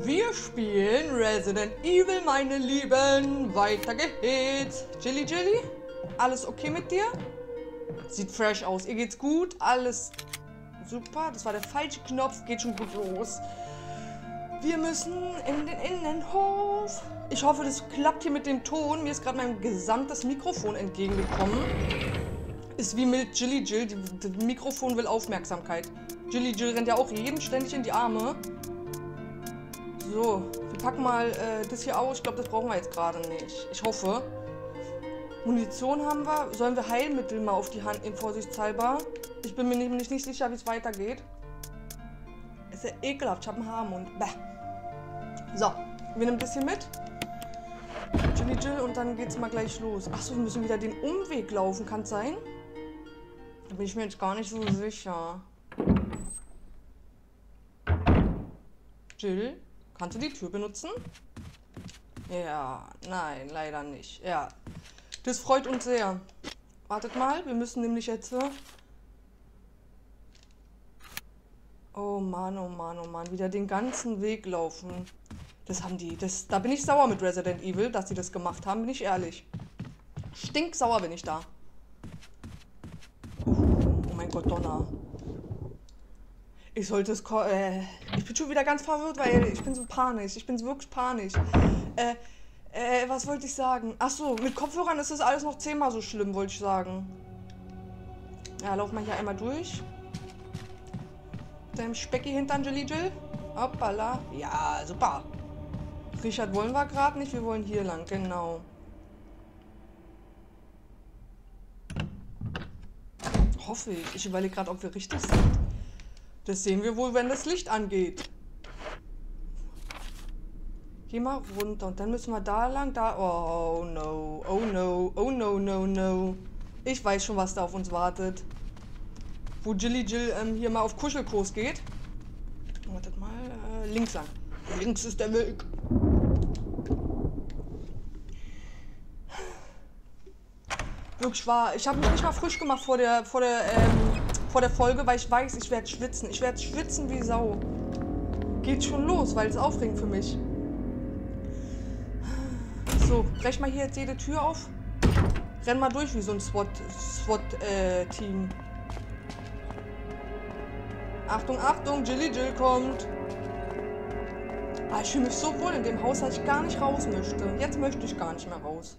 Wir spielen Resident Evil, meine Lieben. Weiter geht's. Jilly Jilly, alles okay mit dir? Sieht fresh aus. Ihr geht's gut? Alles super. Das war der falsche Knopf. Geht schon gut los. Wir müssen in den Innenhof. Ich hoffe, das klappt hier mit dem Ton. Mir ist gerade mein gesamtes Mikrofon entgegengekommen. Ist wie mit Jilly Jill. Das Mikrofon will Aufmerksamkeit. Jilly Jill rennt ja auch jedem ständig in die Arme. So, wir packen mal das hier aus. Ich glaube, das brauchen wir jetzt gerade nicht. Ich hoffe. Munition haben wir. Sollen wir Heilmittel mal auf die Hand nehmen, vorsichtshalber? Ich bin mir nämlich nicht sicher, wie es weitergeht. Ist ja ekelhaft. Ich habe einen Haarmund. Bäh. So, wir nehmen das hier mit. Jilly Jill und dann geht's mal gleich los. Achso, wir müssen wieder den Umweg laufen. Kann es sein? Da bin ich mir jetzt gar nicht so sicher. Jill? Kannst du die Tür benutzen? Ja, nein, leider nicht. Ja, das freut uns sehr. Wartet mal, wir müssen nämlich jetzt... Oh Mann, oh Mann, oh Mann. Wieder den ganzen Weg laufen. Das haben die... Da bin ich sauer mit Resident Evil, dass sie das gemacht haben, bin ich ehrlich. Stinksauer bin ich da. Oh mein Gott, Donner. Ich sollte es... ich bin schon wieder ganz verwirrt, weil ich bin so panisch. Ich bin wirklich panisch. Was wollte ich sagen? Achso, mit Kopfhörern ist das alles noch 10-mal so schlimm, wollte ich sagen. Ja, laufen wir hier einmal durch. Deinem Specki hintern, Jilly Jill. Hoppala. Ja, super. Richard wollen wir gerade nicht. Wir wollen hier lang, genau. Hoffe ich. Ich überlege gerade, ob wir richtig sind. Das sehen wir wohl, wenn das Licht angeht. Geh mal runter und dann müssen wir da lang, da... Oh no, oh no, oh no, no, no. Ich weiß schon, was da auf uns wartet. Wo Jilly Jill hier mal auf Kuschelkurs geht. Wartet mal, links lang. Links ist der Weg. Wirklich wahr. Ich habe mich nicht mal frisch gemacht vor der Folge, weil ich weiß, ich werde schwitzen. Ich werde schwitzen wie Sau. Geht schon los, weil es aufregend für mich. So, brech mal hier jetzt jede Tür auf. Renn mal durch wie so ein SWAT-Team. Achtung, Achtung, Jilly Jill kommt. Ah, ich fühle mich so wohl in dem Haus, dass ich gar nicht raus möchte. Jetzt möchte ich gar nicht mehr raus.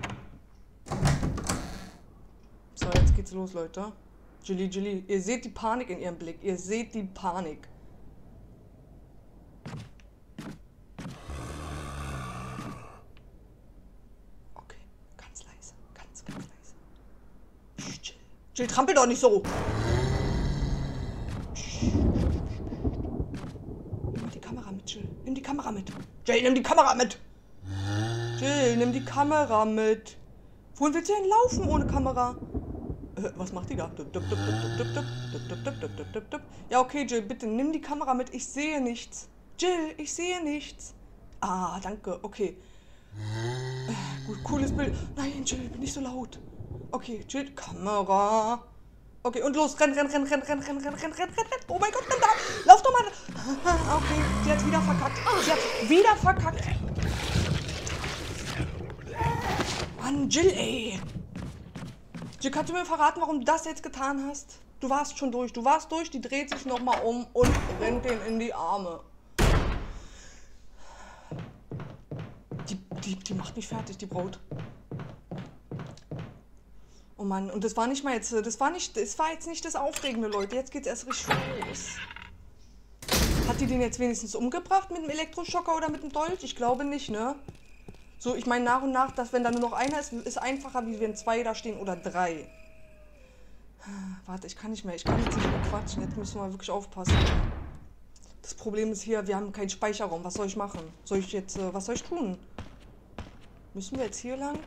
So, jetzt geht's los, Leute. Jilly Jilly, ihr seht die Panik in ihrem Blick. Ihr seht die Panik. Okay, ganz leise. Ganz leise. Psst, Jill. Jill, trampel doch nicht so. Nimm die Kamera mit, Jill. Nimm die Kamera mit. Jill, nimm die Kamera mit. Jill, nimm die Kamera mit. Wohin willst du denn laufen ohne Kamera? Was macht die da? Ja, okay, Jill, bitte nimm die Kamera mit. Ich sehe nichts. Jill, ich sehe nichts. Ah, danke. Okay. Gut, cooles Bild. Nein, Jill, bin nicht so laut. Okay, Jill, Kamera. Okay, und los. Renn. Oh mein Gott, renn da. Lauf doch mal. Okay, sie hat wieder verkackt. Mann, Jill, ey. Jill, kannst du mir verraten, warum du das jetzt getan hast? Du warst schon durch. Die dreht sich nochmal um und rennt den in die Arme. Die macht mich fertig, die Braut. Oh Mann, und das war nicht mal jetzt, das war jetzt nicht das Aufregende, Leute. Jetzt geht's erst richtig los. Hat die den jetzt wenigstens umgebracht mit dem Elektroschocker oder mit dem Dolch? Ich glaube nicht, ne? So, ich meine nach und nach, dass wenn da nur noch einer ist, ist einfacher, wie wenn 2 da stehen oder 3. Warte, ich kann nicht mehr. Ich kann jetzt nicht mehr quatschen. Jetzt müssen wir wirklich aufpassen. Das Problem ist hier, wir haben keinen Speicherraum. Was soll ich machen? Was soll ich tun? Müssen wir jetzt hier lang?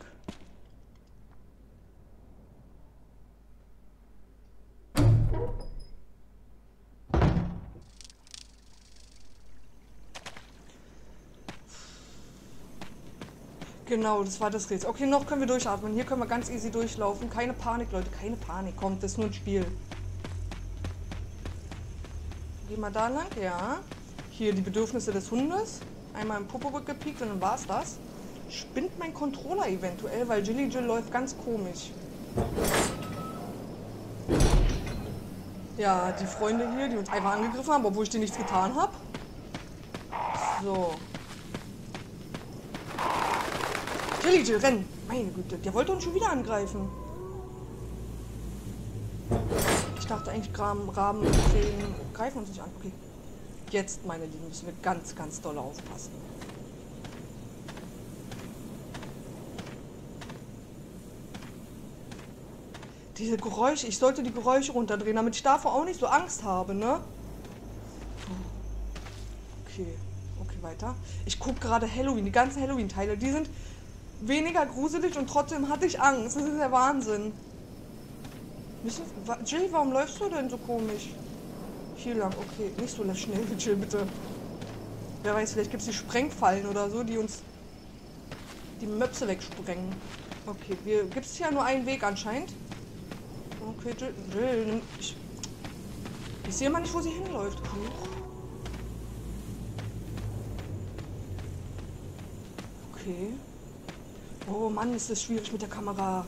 Genau, das war das Rätsel. Okay, noch können wir durchatmen. Hier können wir ganz easy durchlaufen. Keine Panik, Leute, keine Panik. Kommt, das ist nur ein Spiel. Gehen wir da lang, ja. Hier die Bedürfnisse des Hundes. Einmal im Popo gepiekt und dann war's das. Spinnt mein Controller eventuell, weil Jilly Jill läuft ganz komisch. Ja, die Freunde hier, die uns einfach angegriffen haben, obwohl ich denen nichts getan habe. So. Jilly Jill, renn! Meine Güte, der wollte uns schon wieder angreifen. Ich dachte eigentlich, Raben greifen uns nicht an. Okay. Jetzt, meine Lieben, müssen wir ganz, ganz doll aufpassen. Diese Geräusche, ich sollte die Geräusche runterdrehen, damit ich davor auch nicht so Angst habe, ne? Okay, okay, weiter. Ich gucke gerade Halloween, die ganzen Halloween-Teile, die sind weniger gruselig und trotzdem hatte ich Angst. Das ist der Wahnsinn. Jill, warum läufst du denn so komisch? Hier lang, okay. Nicht so schnell, Jill, bitte. Wer weiß, vielleicht gibt es die Sprengfallen oder so, die uns die Möpse wegsprengen. Okay, gibt es hier nur einen Weg anscheinend. Okay, Jill, ich sehe mal nicht, wo sie hinläuft. Okay. Oh Mann, ist das schwierig mit der Kamera.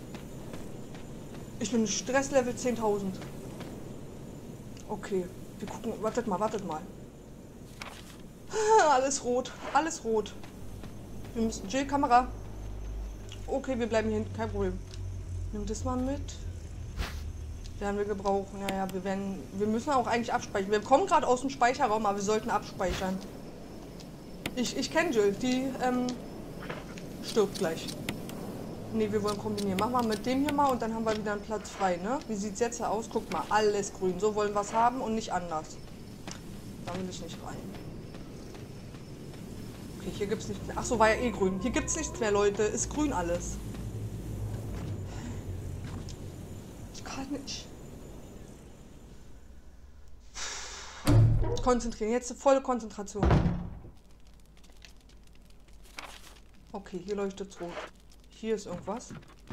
Ich bin Stresslevel 10.000. Okay, wir gucken. Wartet mal, wartet mal. Alles rot, alles rot. Wir müssen. Jill, Kamera. Okay, wir bleiben hier hinten, kein Problem. Nimm das mal mit. Werden wir gebrauchen. Ja, ja, wir müssen auch eigentlich abspeichern. Wir kommen gerade aus dem Speicherraum, aber wir sollten abspeichern. Ich kenne Jill, die stirbt gleich. Ne, wir wollen kombinieren. Machen wir mit dem hier mal und dann haben wir wieder einen Platz frei, ne? Wie sieht es jetzt aus? Guck mal, alles grün. So wollen wir es haben und nicht anders. Da will ich nicht rein. Okay, hier gibt es nichts mehr. Achso, war ja eh grün. Hier gibt es nichts mehr, Leute. Ist grün alles. Ich kann nicht. Konzentrieren. Jetzt volle Konzentration. Okay, hier leuchtet es rot. Hier ist irgendwas.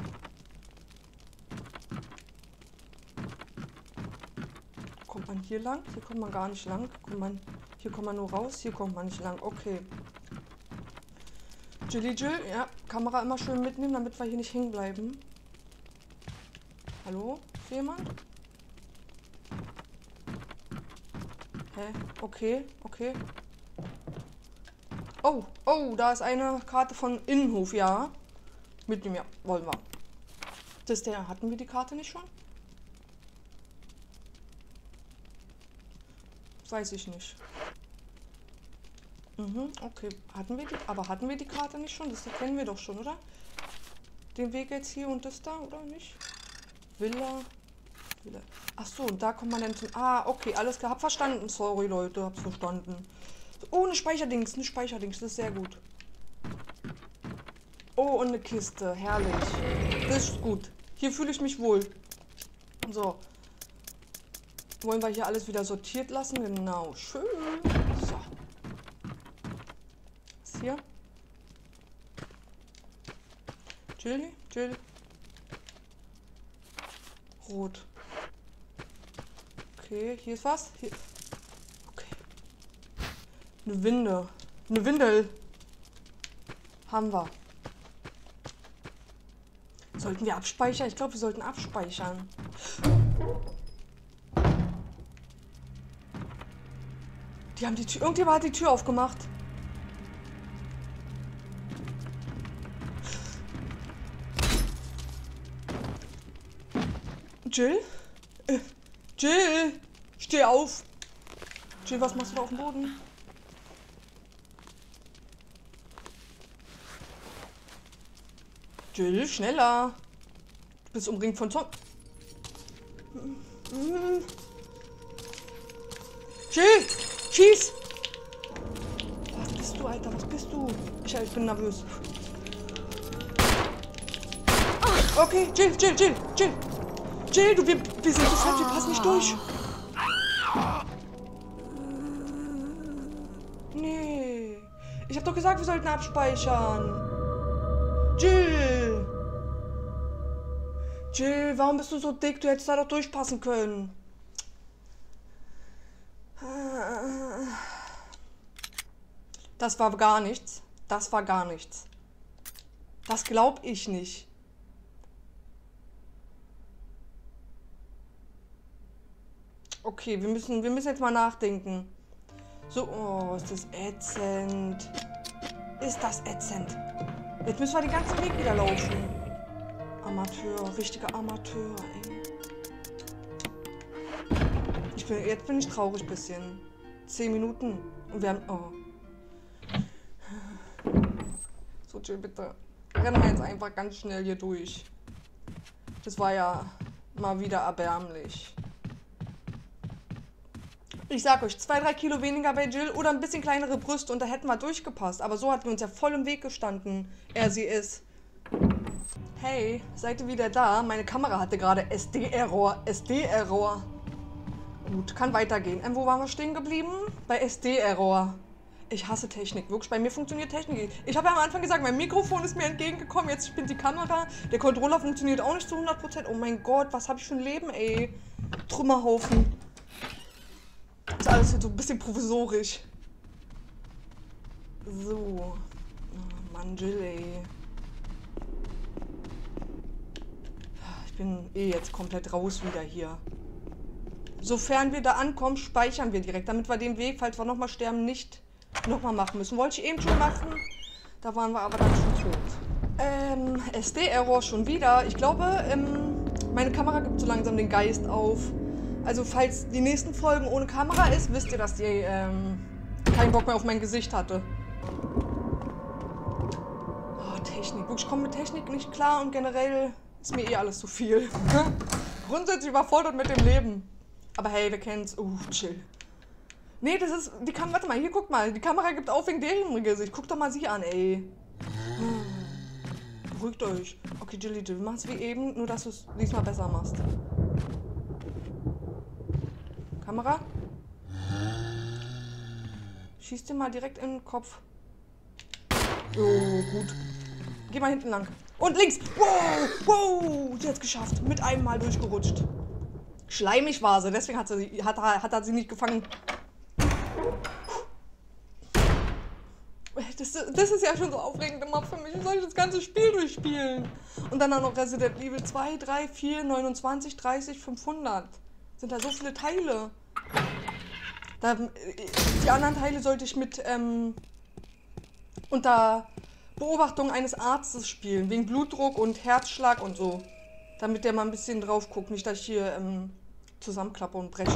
Kommt man hier lang? Hier kommt man gar nicht lang. Hier kommt man nur raus. Hier kommt man nicht lang. Okay. Jilly Jill, ja, Kamera immer schön mitnehmen, damit wir hier nicht hängen bleiben. Hallo? Ist hier jemand? Hä? Okay, okay. Oh, oh, da ist eine Karte von Innenhof, ja. Mitnehmen, ja, wollen wir. Das ist der, hatten wir die Karte nicht schon? Weiß ich nicht. Okay, hatten wir die Karte nicht schon? Das kennen wir doch schon, oder? Den Weg jetzt hier und das da, oder nicht? Villa. Ach so, und da kommt man dann zum... Ah, okay, alles klar. Hab verstanden. Sorry, Leute, hab's verstanden. Oh, eine Speicherdings, das ist sehr gut. Oh, und eine Kiste, herrlich. Das ist gut. Hier fühle ich mich wohl. So. Wollen wir hier alles wieder sortiert lassen? Genau, schön. So. Was ist hier? Jill. Rot. Okay, hier ist was. Hier. Okay. Eine Windel. Haben wir. Sollten wir abspeichern? Ich glaube, wir sollten abspeichern. Die haben die Tür. Irgendjemand hat die Tür aufgemacht. Jill? Jill! Steh auf! Jill, was machst du da auf dem Boden? Jill, schneller! Du bist umringt von Zombies. Jill! Schieß! Was bist du, Alter? Was bist du? Ich bin nervös. Okay, Jill! Jill, wir sind deshalb, wir passen nicht durch. Nee. Ich hab doch gesagt, wir sollten abspeichern. Jill, warum bist du so dick? Du hättest da doch durchpassen können. Das war gar nichts. Das war gar nichts. Das glaub ich nicht. Okay, wir müssen jetzt mal nachdenken. So, oh, ist das ätzend. Ist das ätzend. Jetzt müssen wir den ganzen Weg wieder laufen. Amateur, richtiger Amateur, ey. Jetzt bin ich traurig ein bisschen. 10 Minuten. Und wir haben... Oh. So, Jill, bitte. Rennen wir jetzt einfach ganz schnell hier durch. Das war ja mal wieder erbärmlich. Ich sag euch, 2-3 Kilo weniger bei Jill oder ein bisschen kleinere Brüste und da hätten wir durchgepasst. Aber so hatten wir uns ja voll im Weg gestanden. Sie ist. Hey, seid ihr wieder da? Meine Kamera hatte gerade SD-Error. SD-Error. Gut, kann weitergehen. Wo waren wir stehen geblieben? Bei SD-Error. Ich hasse Technik. Wirklich, bei mir funktioniert Technik. Ich habe ja am Anfang gesagt, mein Mikrofon ist mir entgegengekommen. Jetzt spinnt die Kamera. Der Controller funktioniert auch nicht zu 100%. Oh mein Gott, was habe ich für ein Leben, ey. Trümmerhaufen. Ist alles hier so ein bisschen provisorisch. So. Oh Mann, Jill, ey. Ich bin jetzt komplett raus wieder hier. Sofern wir da ankommen, speichern wir direkt, damit wir den Weg, falls wir nochmal sterben, nicht nochmal machen müssen. Wollte ich eben schon machen, da waren wir aber dann schon tot. SD-Error schon wieder. Ich glaube, meine Kamera gibt so langsam den Geist auf. Also falls die nächsten Folgen ohne Kamera ist, wisst ihr, dass die keinen Bock mehr auf mein Gesicht hatte. Oh, Technik. Ich komme mit Technik nicht klar und generell ist mir alles zu viel. Grundsätzlich überfordert mit dem Leben. Aber hey, wir kennen's. Chill. Nee, das ist... Die Kamera... Warte mal, hier, guck mal. Die Kamera gibt auf wegen deren Gesicht. Guck doch mal sie an, ey. Beruhigt euch. Okay, Jill, wir machen's wie eben, nur dass du es diesmal besser machst. Kamera? Schieß dir mal direkt in den Kopf. Oh, gut. Geh mal hinten lang. Und links. Wow, wow. Sie hat's geschafft. Mit einem Mal durchgerutscht. Schleimig war sie, deswegen hat er sie nicht gefangen. Das ist ja schon so aufregend immer für mich. Ich soll das ganze Spiel durchspielen. Und dann auch noch Resident Evil 2, 3, 4, 29, 30, 500. Sind da so viele Teile. Die anderen Teile sollte ich mit unter Beobachtung eines Arztes spielen. Wegen Blutdruck und Herzschlag und so. Damit der mal ein bisschen drauf guckt. Nicht, dass ich hier zusammenklappe und breche.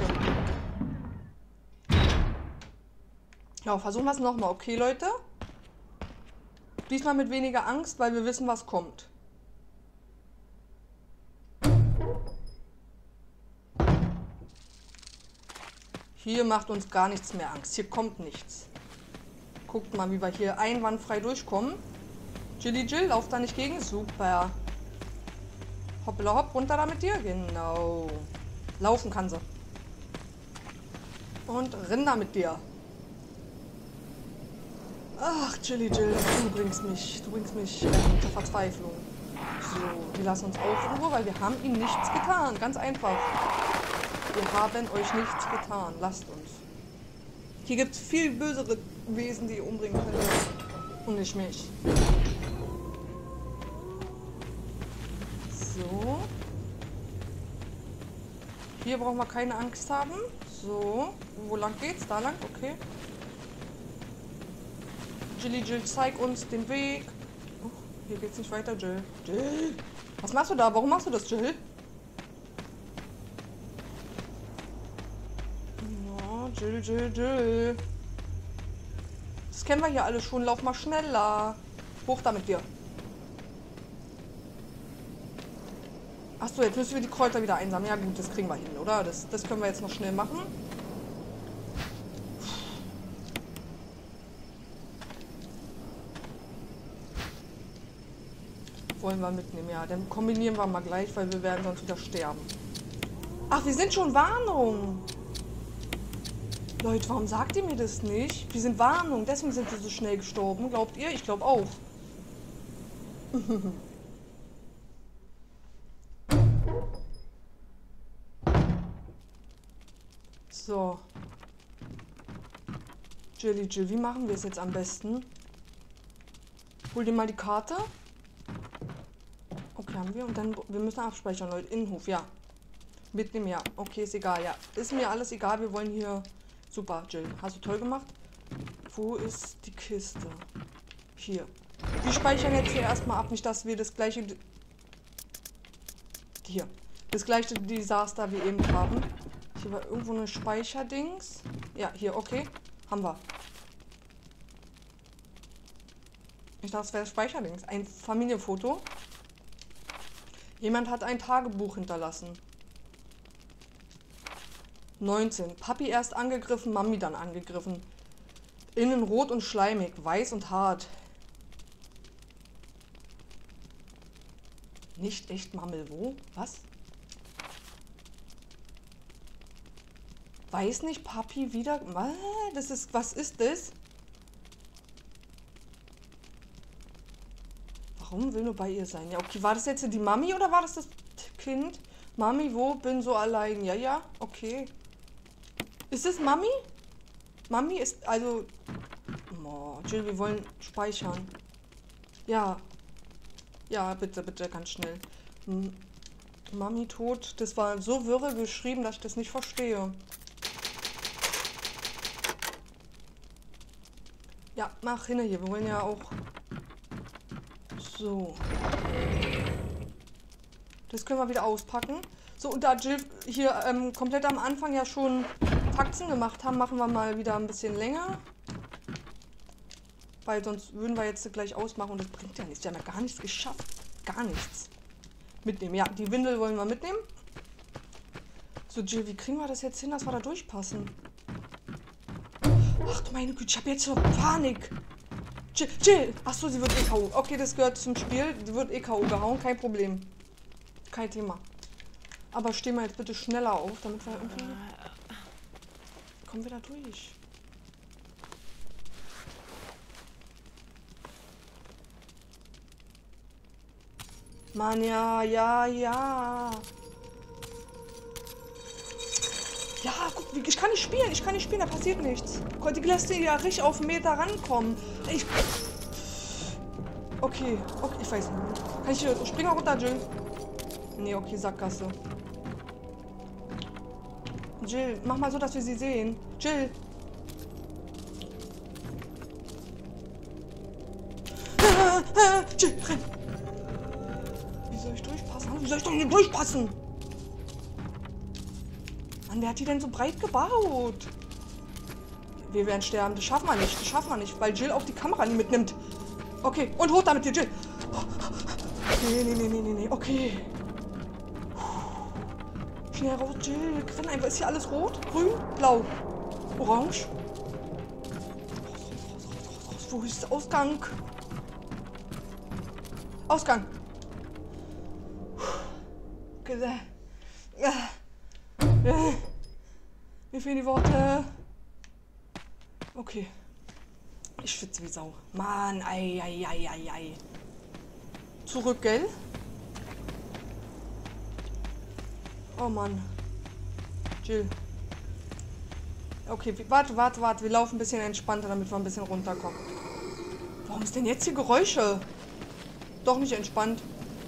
Ja, versuchen wir es nochmal. Okay, Leute? Diesmal mit weniger Angst, weil wir wissen, was kommt. Hier macht uns gar nichts mehr Angst. Hier kommt nichts. Guckt mal, wie wir hier einwandfrei durchkommen. Jill, lauf da nicht gegen. Super. Hoppla hopp, runter da mit dir. Genau. Laufen kann sie. Und renn da mit dir. Ach, Jill, du bringst mich zur Verzweiflung. So, wir lassen uns auf Ruhe, weil wir haben ihm nichts getan. Ganz einfach. Wir haben euch nichts getan. Lasst uns. Hier gibt es viel bösere Wesen, die ihr umbringen könnt. Und nicht mich. So. Hier brauchen wir keine Angst haben. So. Wo lang geht's? Da lang? Okay. Jill, zeig uns den Weg. Oh, hier geht's nicht weiter, Jill. Jill! Was machst du da? Warum machst du das, Jill? Oh, Jill. Das kennen wir hier alle schon. Lauf mal schneller. Hoch da mit dir. Achso, jetzt müssen wir die Kräuter wieder einsammeln. Ja gut, das kriegen wir hin, oder? Das können wir jetzt noch schnell machen. Wollen wir mitnehmen, ja. Dann kombinieren wir mal gleich, weil wir werden sonst wieder sterben. Ach, wir sind schon Warnung. Leute, warum sagt ihr mir das nicht? Wir sind Warnung, deswegen sind wir so schnell gestorben. Glaubt ihr? Ich glaube auch. So. Jill, wie machen wir es jetzt am besten? Hol dir mal die Karte. Okay, haben wir. Und dann, wir müssen abspeichern, Leute. Innenhof, ja. Mitnehmen, ja. Okay, ist egal, ja. Ist mir alles egal, wir wollen hier... Super, Jill. Hast du toll gemacht. Wo ist die Kiste? Hier. Wir speichern jetzt hier erstmal ab, nicht, dass wir das gleiche... Hier. Das gleiche Desaster wie eben haben. Hier war irgendwo eine Speicherdings. Ja, hier, okay. Haben wir. Ich dachte, es wäre Speicherdings. Ein Familienfoto. Jemand hat ein Tagebuch hinterlassen. 19. Papi erst angegriffen, Mami dann angegriffen. Innen rot und schleimig, weiß und hart. Nicht echt Mammel, wo? Was? Weiß nicht, Papi wieder... Was ist das? Warum will nur bei ihr sein? Ja, okay, war das jetzt die Mami oder war das Kind? Mami, wo? Bin so allein. Ja, ja, okay. Ist es Mami? Mami ist, also... Oh, Jill, wir wollen speichern. Ja. Ja, bitte, bitte, ganz schnell. Mami tot. Das war so wirre geschrieben, dass ich das nicht verstehe. Ja, mach hin hier. Wir wollen ja auch... So. Das können wir wieder auspacken. So, und da Jill hier komplett am Anfang ja schon Faxen gemacht haben, machen wir mal wieder ein bisschen länger. Weil sonst würden wir jetzt gleich ausmachen und das bringt ja nichts. Wir haben ja gar nichts geschafft. Gar nichts. Mitnehmen. Ja, die Windel wollen wir mitnehmen. So, Jill, wie kriegen wir das jetzt hin, dass wir da durchpassen? Ach du meine Güte, ich habe jetzt schon Panik. Jill! Achso, sie wird K.O. Okay, das gehört zum Spiel. Sie wird K.O. gehauen, kein Problem. Kein Thema. Aber stehen wir jetzt bitte schneller auf, damit wir irgendwie... Kommen wir da durch. Mann, ja. Ja, guck, ich kann nicht spielen, da passiert nichts. Die lässt ja richtig auf 1 Meter rankommen. Okay, ich weiß nicht. Kann ich hier springen runter, Jill? Nee, okay, Sackgasse. Jill, mach mal so, dass wir sie sehen. Jill! Jill, renn! Wie soll ich durchpassen? Wie soll ich doch hier durchpassen? Mann, wer hat die denn so breit gebaut? Wir werden sterben. Das schaffen wir nicht. Weil Jill auch die Kamera nie mitnimmt. Okay, und hoch damit hier, Jill. Nee. Okay. Schnell raus, Jill. Renn einfach. Ist hier alles rot? Grün? Blau? Orange? Raus. Wo ist der Ausgang? Ausgang. Mir fehlen die Worte. Okay. Ich schwitze wie Sau. Mann, ei. Zurück, gell? Oh Mann. Jill. Okay, warte. Wir laufen ein bisschen entspannter, damit wir ein bisschen runterkommen. Warum ist denn jetzt hier Geräusche? Doch nicht entspannt.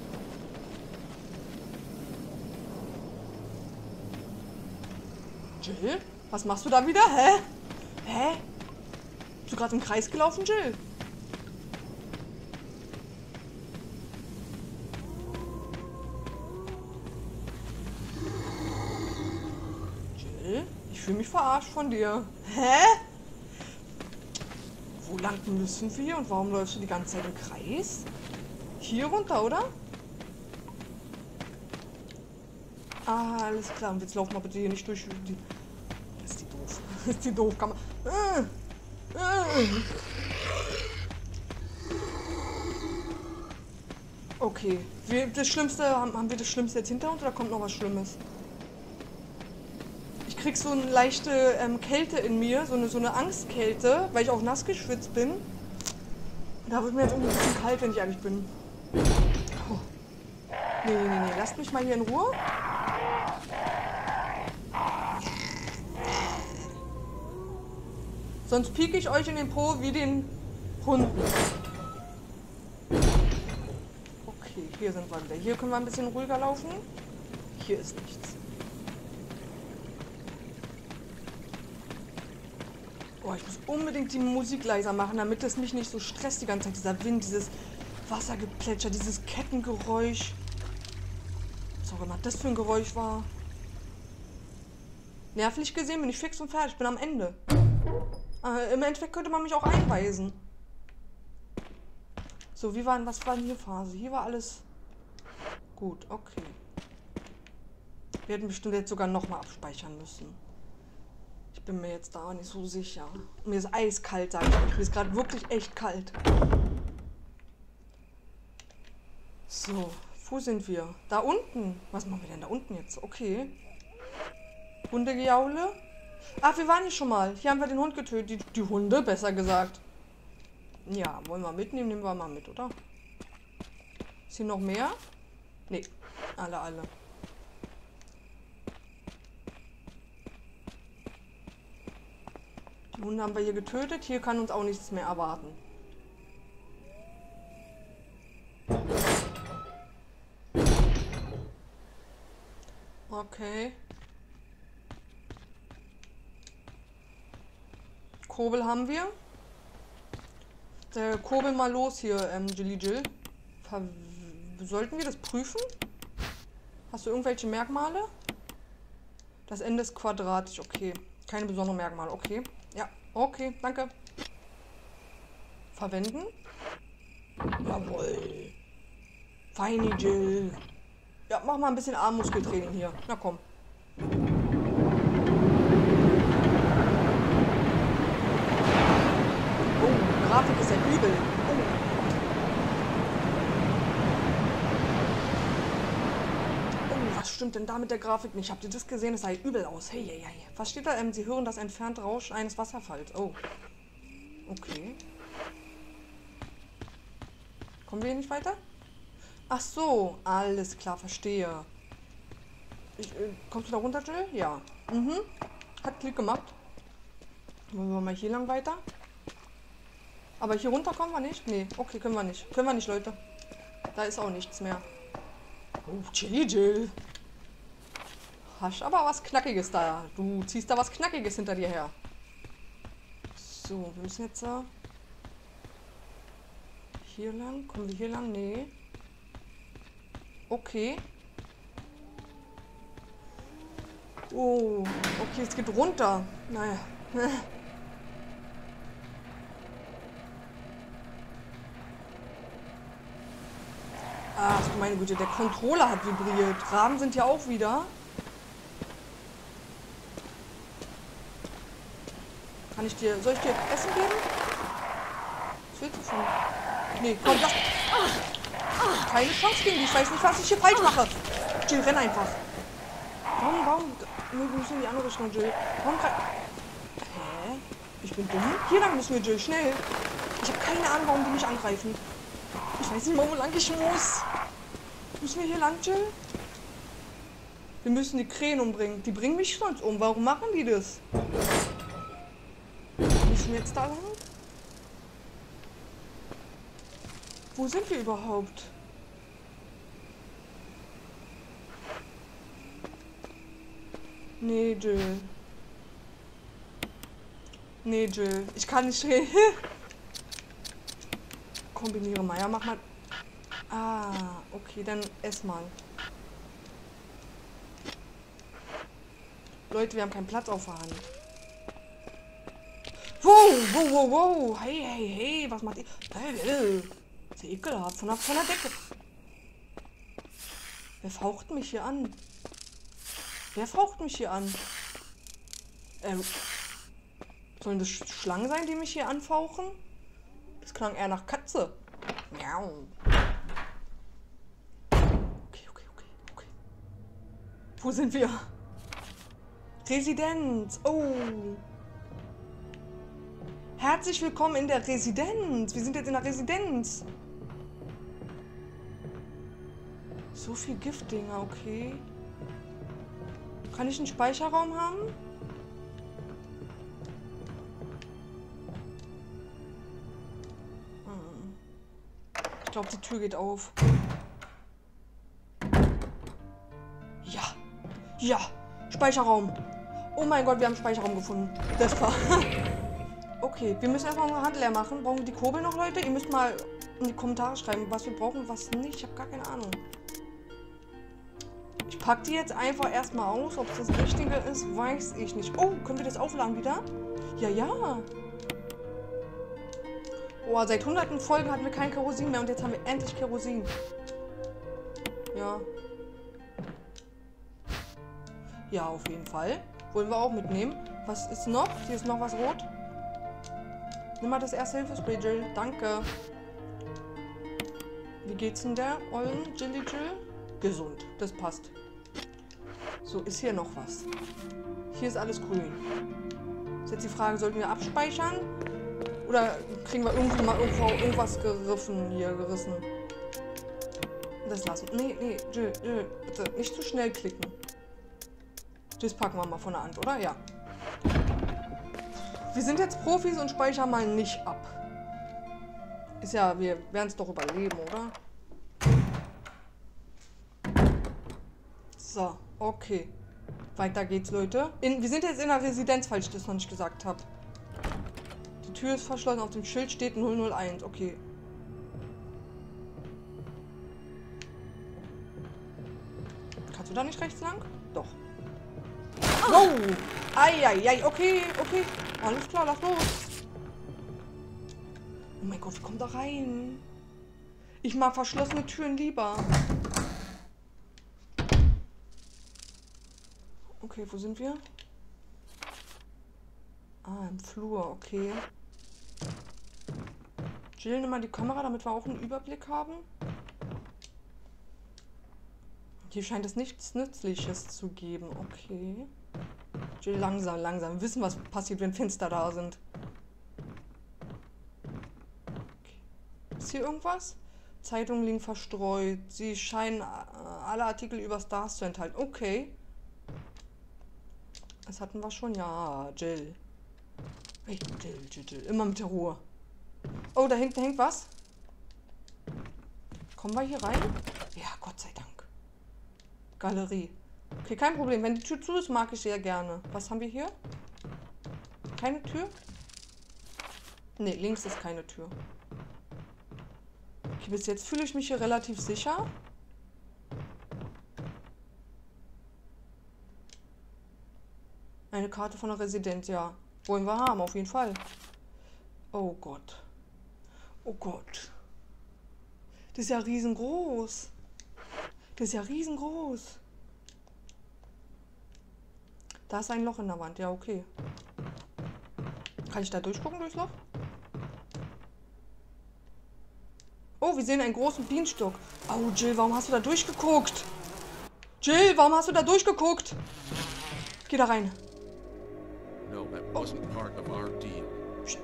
Jill? Was machst du da wieder? Hä? Bist du gerade im Kreis gelaufen, Jill? Jill? Ich fühle mich verarscht von dir. Hä? Wo lang müssen wir und warum läufst du die ganze Zeit im Kreis? Hier runter, oder? Ah, alles klar. Und jetzt laufen wir bitte hier nicht durch die... Ist die doof. Ist die doof, kann man... Okay. Das Schlimmste, haben wir das Schlimmste jetzt hinter uns oder kommt noch was Schlimmes? Ich krieg so eine leichte Kälte in mir, so eine Angstkälte, weil ich auch nass geschwitzt bin. Und da wird mir jetzt irgendwie ein bisschen kalt, wenn ich ehrlich bin. Oh. Nee. Lasst mich mal hier in Ruhe. Sonst pieke ich euch in den Po wie den Hunden. Okay, hier sind wir wieder. Hier können wir ein bisschen ruhiger laufen. Hier ist nichts. Oh, ich muss unbedingt die Musik leiser machen, damit es mich nicht so stresst die ganze Zeit. Dieser Wind, dieses Wassergeplätscher, dieses Kettengeräusch. Was auch immer das für ein Geräusch war. Nervlich gesehen bin ich fix und fertig. Ich bin am Ende. Im Endeffekt könnte man mich auch einweisen. So, was war denn hier Phase? Hier war alles gut, okay. Wir hätten bestimmt jetzt sogar nochmal abspeichern müssen. Ich bin mir jetzt da nicht so sicher. Mir ist eiskalt, sag ich euch. Mir ist gerade wirklich echt kalt. So, wo sind wir? Da unten. Was machen wir denn da unten jetzt? Okay. Hundegejaule. Ach, wir waren hier schon mal. Hier haben wir den Hund getötet. Die Hunde, besser gesagt. Ja, wollen wir mitnehmen? Nehmen wir mal mit, oder? Ist hier noch mehr? Nee, alle. Die Hunde haben wir hier getötet. Hier kann uns auch nichts mehr erwarten. Okay. Kurbel haben wir. Kurbel mal los hier, Jill. Sollten wir das prüfen? Hast du irgendwelche Merkmale? Das Ende ist quadratisch, okay. Keine besonderen Merkmale, okay. Ja, okay, danke. Verwenden. Jawohl. Feini, Jill. Ja, mach mal ein bisschen Armmuskeltraining hier. Na komm. Grafik ist ja übel. Oh, was stimmt denn da mit der Grafik nicht? Habt ihr das gesehen? Es sah übel aus. Hey, hey, hey. Was steht da? Sie hören das entfernte Rauschen eines Wasserfalls. Oh. Okay. Kommen wir hier nicht weiter? Ach so. Alles klar, verstehe. Kommst du da runter, Jill? Ja. Mhm. Hat Klick gemacht. Wollen wir mal hier lang weiter? Aber hier runter kommen wir nicht? Nee, okay, können wir nicht. Können wir nicht, Leute. Da ist auch nichts mehr. Oh, Jill. Hast aber was Knackiges da. Du ziehst da was Knackiges hinter dir her. So, wir müssen jetzt hier lang. Kommen wir hier lang? Nee. Okay. Oh, okay, es geht runter. Naja. Ach du meine Güte, der Controller hat vibriert. Raben sind ja auch wieder. Soll ich dir Essen geben? Was willst du von? Nee, komm, lass. Keine Chance gegen dich. Ich weiß nicht, was ich hier falsch mache. Jill, renn einfach. Warum? Nee, wir müssen in die andere Richtung, Jill. Warum kann... Hä? Ich bin dumm? Hier lang müssen wir, Jill, schnell. Ich habe keine Ahnung, warum die mich angreifen. Ich weiß nicht mal, wo lang ich muss. Müssen wir hier lang, Jill? Wir müssen die Krähen umbringen. Die bringen mich sonst um. Warum machen die das? Müssen wir jetzt da lang? Wo sind wir überhaupt? Nee, Jill. Nee, Jill. Ich kann nicht reden. Kombiniere mal. Ja, mach mal. Ah, okay, dann ess mal. Leute, wir haben keinen Platz auf der Hand. Wow. Hey, was macht ihr? Ist ja ekelhaft. Von der Decke. Wer faucht mich hier an? Sollen das Schlangen sein, die mich hier anfauchen? Das klang eher nach Katze. Miau. Okay. Wo sind wir? Residenz. Oh. Herzlich willkommen in der Residenz. Wir sind jetzt in der Residenz. So viel Giftdinger, okay. Kann ich einen Speicherraum haben? Ich glaube, die Tür geht auf. Ja. Ja. Speicherraum. Oh mein Gott, wir haben Speicherraum gefunden. Das war... Okay, wir müssen erstmal unsere Hand leer machen. Brauchen wir die Kurbel noch, Leute? Ihr müsst mal in die Kommentare schreiben, was wir brauchen und was nicht. Ich habe gar keine Ahnung. Ich packe die jetzt einfach erstmal aus. Ob es das Richtige ist, weiß ich nicht. Oh, können wir das aufladen wieder? Ja, ja. Oh, seit hunderten Folgen hatten wir kein Kerosin mehr und jetzt haben wir endlich Kerosin. Ja. Ja, auf jeden Fall. Wollen wir auch mitnehmen. Was ist noch? Hier ist noch was rot. Nimm mal das Erste-Hilfe-Spray, Jill. Danke. Wie geht's denn der ollen Jilly Jill? Gesund. Das passt. So, ist hier noch was. Hier ist alles grün. Ist jetzt die Frage, sollten wir abspeichern? Oder kriegen wir irgendwie mal irgendwas gerissen? Das lassen. Nee, Jill, bitte. Nicht zu schnell klicken. Das packen wir mal von der Hand, oder? Ja. Wir sind jetzt Profis und speichern mal nicht ab. Ist ja, wir werden es doch überleben, oder? So, okay. Weiter geht's, Leute. Wir sind jetzt in der Residenz, falls ich das noch nicht gesagt habe. Die Tür ist verschlossen, auf dem Schild steht 001. Okay. Kannst du da nicht rechts lang? Doch. Wow! Eieiei, okay. Alles klar, lass los. Oh mein Gott, wie kommt da rein? Ich mag verschlossene Türen lieber. Okay, wo sind wir? Ah, im Flur, okay. Jill, nimm mal die Kamera, damit wir auch einen Überblick haben. Hier scheint es nichts Nützliches zu geben. Okay. Jill, langsam. Wir wissen, was passiert, wenn Fenster da sind. Okay. Ist hier irgendwas? Zeitungen liegen verstreut. Sie scheinen alle Artikel über Stars zu enthalten. Okay. Das hatten wir schon. Ja, Jill. Hey, Jill. Immer mit der Ruhe. Oh, da hinten hängt was. Kommen wir hier rein? Ja, Gott sei Dank. Galerie. Okay, kein Problem. Wenn die Tür zu ist, mag ich sehr gerne. Was haben wir hier? Keine Tür? Ne, links ist keine Tür. Okay, bis jetzt fühle ich mich hier relativ sicher. Eine Karte von der Residenz, ja. Wollen wir haben, auf jeden Fall. Oh Gott. Oh Gott. Das ist ja riesengroß. Da ist ein Loch in der Wand. Ja, okay. Kann ich da durchgucken, durchs Loch? Oh, wir sehen einen großen Bienenstock. Oh, Jill, warum hast du da durchgeguckt? Jill, warum hast du da durchgeguckt? Geh da rein. No, that wasn't part of our deal. Psst.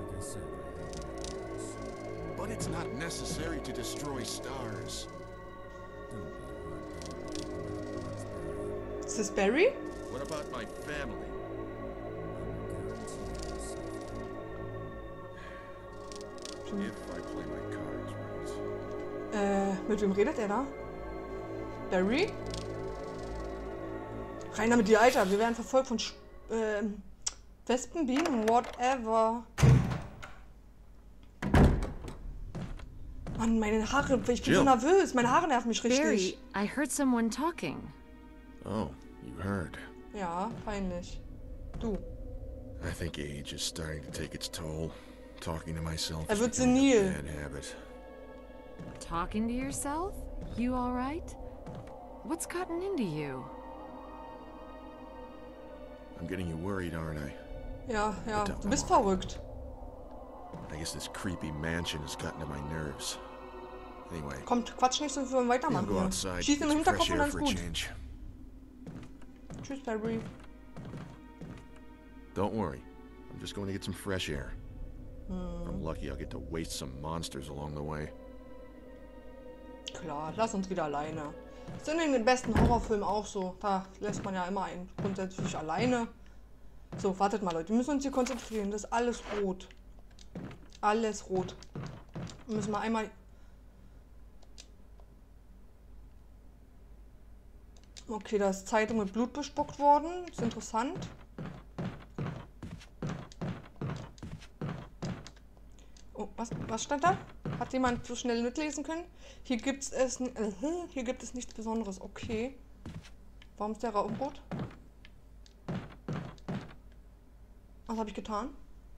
But it's not necessary to destroy stars. Ist das Barry? What about my family? If I play my cards right. Mit wem redet er da? Barry? Rein damit dir, Alter. Wir werden verfolgt von Wespen, Bienen, whatever. Mann, meine Haare, ich bin so nervös. Meine Haare nerven mich richtig. Barry, I heard someone talking. Oh, you heard. Ja, peinlich. Du. I think age is starting to take its toll. Talking to myself Er wird is becoming a senil. bad habit. Talking to yourself? You all right? What's gotten into you? I'm getting you worried, aren't I? Ja. Du bist verrückt. I guess this creepy mansion has gotten to my nerves. Anyway, Kommt, quatsch nicht so, wir wollen I'll weitermachen. go Hier. outside, Schieß get im some fresh Hinterkopf und air dann for ist a gut. change. Tschüss, Barry. Don't worry. I'm just going to get some fresh air. If I'm lucky, I'll get to waste some monsters along the way. Klar, lass uns wieder alleine. Das sind in den besten Horrorfilmen auch so. Da lässt man ja immer einen grundsätzlich alleine. So, wartet mal, Leute. Wir müssen uns hier konzentrieren. Das ist alles rot. Alles rot. Wir müssen mal einmal... Okay, da ist Zeitung mit Blut bespuckt worden. Ist interessant. Oh, was stand da? Hat jemand so schnell mitlesen können? Hier gibt es nichts Besonderes. Okay. Warum ist der Raum rot? Was habe ich getan?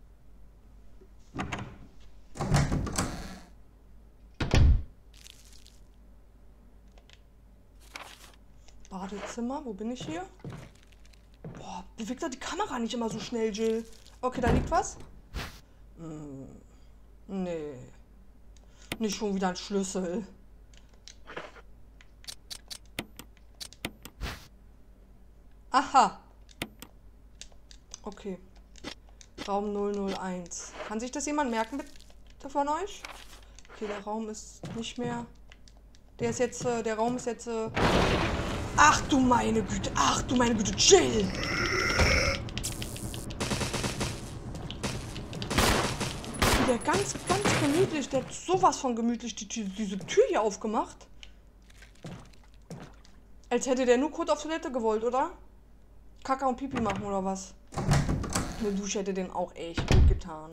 Badezimmer, wo bin ich hier? Boah, bewegt doch die Kamera nicht immer so schnell, Jill. Okay, da liegt was. Nee. Nicht schon wieder ein Schlüssel. Aha. Okay. Raum 001. Kann sich das jemand merken, bitte von euch? Okay, der Raum ist nicht mehr... Der Raum ist jetzt... Ach du meine Güte, Jill! Der ganz gemütlich, der hat sowas von gemütlich diese Tür hier aufgemacht. Als hätte der nur kurz auf Toilette gewollt, oder? Kaka und Pipi machen, oder was? Eine Dusche hätte den auch echt gut getan.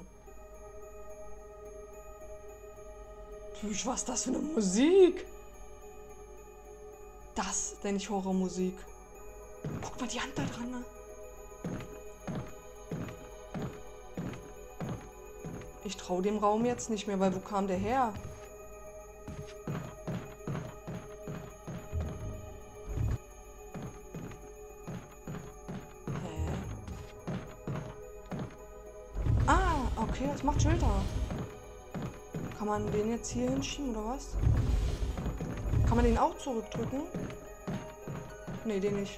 Was ist das für eine Musik? Das nenne ich Horrormusik. Guck mal die Hand da dran, ne? Ich traue dem Raum jetzt nicht mehr, weil wo kam der her? Hä? Ah, okay, das macht Jill da. Kann man den jetzt hier hinschieben, oder was? Kann man den auch zurückdrücken? Nee, den nicht.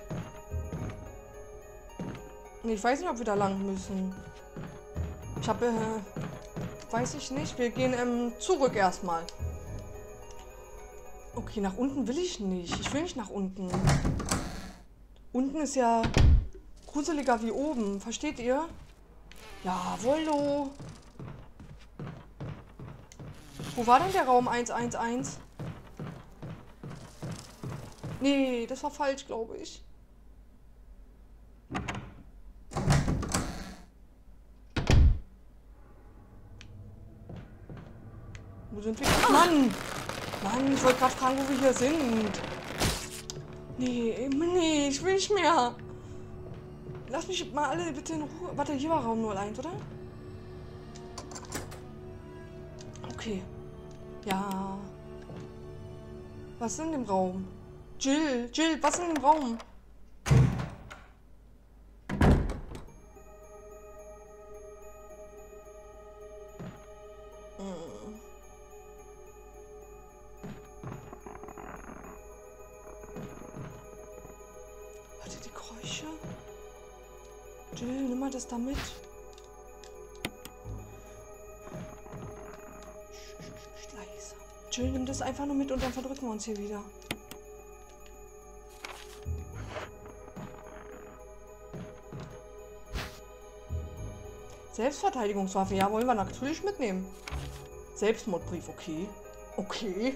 Nee, ich weiß nicht, ob wir da lang müssen. Ich habe... weiß ich nicht. Wir gehen zurück erstmal. Okay, nach unten will ich nicht. Ich will nicht nach unten. Unten ist ja gruseliger wie oben. Versteht ihr? Jawollo. Wo war denn der Raum 111? Nee, das war falsch, glaube ich. Wo sind wir? Mann! Mann, ich wollte gerade fragen, wo wir hier sind. Nee, ich will nicht mehr. Lass mich mal alle bitte in Ruhe. Warte, hier war Raum 01, oder? Okay. Ja. Was ist in dem Raum? Jill, was ist in dem Raum? Warte, die Geräusche? Jill, nimm mal das da mit. Leise. Jill, nimm das einfach nur mit und dann verdrücken wir uns hier wieder. Selbstverteidigungswaffe, ja, wollen wir natürlich mitnehmen. Selbstmordbrief, okay. Okay.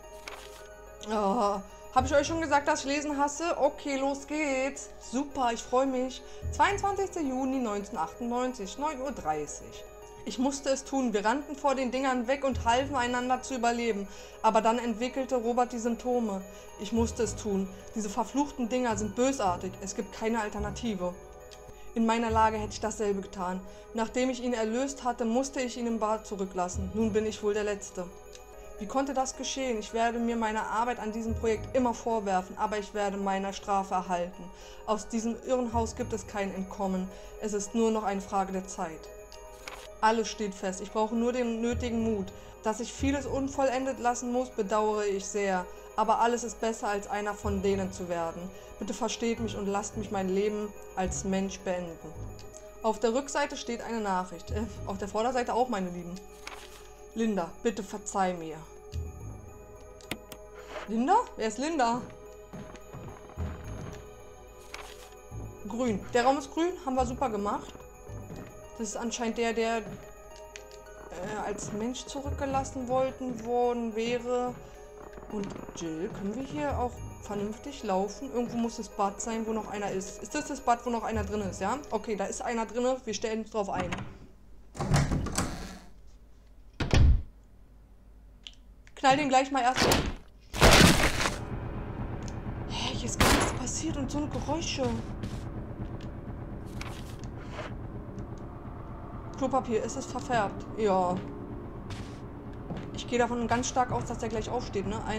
Habe ich euch schon gesagt, dass ich Lesen hasse? Okay, los geht's. Super, ich freue mich. 22. Juni 1998, 9:30 Uhr. Ich musste es tun. Wir rannten vor den Dingern weg und halfen einander zu überleben. Aber dann entwickelte Robert die Symptome. Ich musste es tun. Diese verfluchten Dinger sind bösartig. Es gibt keine Alternative. In meiner Lage hätte ich dasselbe getan. Nachdem ich ihn erlöst hatte, musste ich ihn im Bad zurücklassen. Nun bin ich wohl der Letzte. Wie konnte das geschehen? Ich werde mir meine Arbeit an diesem Projekt immer vorwerfen, aber ich werde meiner Strafe erhalten. Aus diesem Irrenhaus gibt es kein Entkommen. Es ist nur noch eine Frage der Zeit. Alles steht fest. Ich brauche nur den nötigen Mut. Dass ich vieles unvollendet lassen muss, bedauere ich sehr. Aber alles ist besser, als einer von denen zu werden. Bitte versteht mich und lasst mich mein Leben als Mensch beenden. Auf der Rückseite steht eine Nachricht. Auf der Vorderseite auch, meine Lieben. Linda, bitte verzeih mir. Linda? Wer ist Linda? Grün. Der Raum ist grün. Haben wir super gemacht. Das ist anscheinend der als Mensch zurückgelassen worden wäre. Und Jill, können wir hier auch vernünftig laufen. Irgendwo muss das Bad sein, wo noch einer ist. Ist das Bad, wo noch einer drin ist, ja? Okay, da ist einer drin. Wir stellen uns drauf ein. Knall den gleich mal erst. Hä, hier ist gar nichts passiert und so eine Geräusche. Klopapier, ist es verfärbt? Ja. Ich gehe davon ganz stark aus, dass der gleich aufsteht, ne?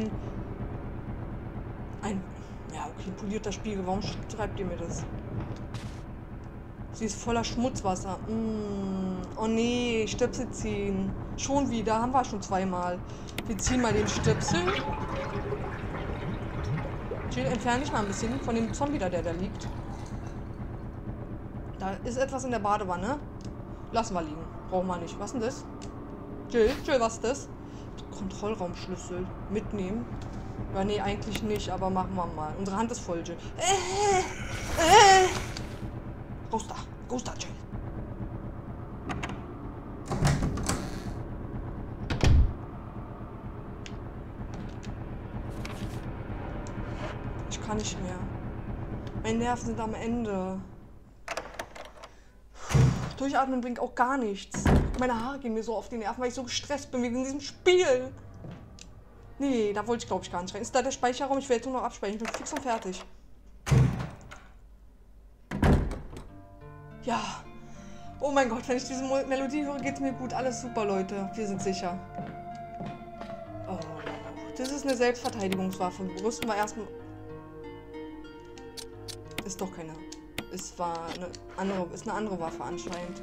Ja, okay, polierter Spiegel. Warum schreibt ihr mir das? Sie ist voller Schmutzwasser. Oh nee, Stöpsel ziehen. Schon wieder, haben wir schon zweimal. Wir ziehen mal den Stöpsel. Jill, entferne dich mal ein bisschen von dem Zombie da, der da liegt. Da ist etwas in der Badewanne. Lassen wir liegen. Brauchen wir nicht. Was ist denn das? Jill, was ist das? Kontrollraumschlüssel. Mitnehmen. Ja, nee, eigentlich nicht, aber machen wir mal. Unsere Hand ist voll, Jill. Raus da, Jill. Ich kann nicht mehr. Meine Nerven sind am Ende. Durchatmen bringt auch gar nichts. Meine Haare gehen mir so auf die Nerven, weil ich so gestresst bin wegen diesem Spiel. Nee, da wollte ich, glaube ich, gar nicht rein. Ist da der Speicherraum? Ich will jetzt nur noch abspeichern. Ich bin fix und fertig. Ja. Oh mein Gott, wenn ich diese Melodie höre, geht's mir gut. Alles super, Leute. Wir sind sicher. Oh. Das ist eine Selbstverteidigungswaffe. Rüsten wir erstmal. Ist doch keine. Ist eine andere Waffe anscheinend.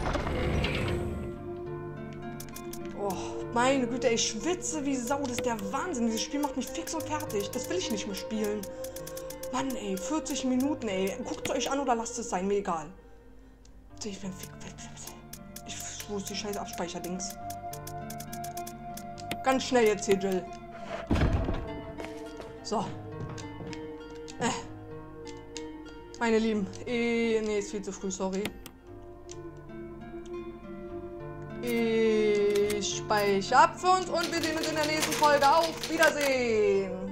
Oh, meine Güte, ich schwitze wie Sau. Das ist der Wahnsinn. Dieses Spiel macht mich fix und fertig. Das will ich nicht mehr spielen. Mann, ey. 40 Minuten, ey. Guckt es euch an oder lasst es sein. Mir egal. Ich bin fick. Wo ist die scheiße Abspeicherdings? Ganz schnell jetzt hier, Jill. So. Meine Lieben. Nee, ist viel zu früh, sorry. Ich speichere ab für uns und wir sehen uns in der nächsten Folge. Auf Wiedersehen!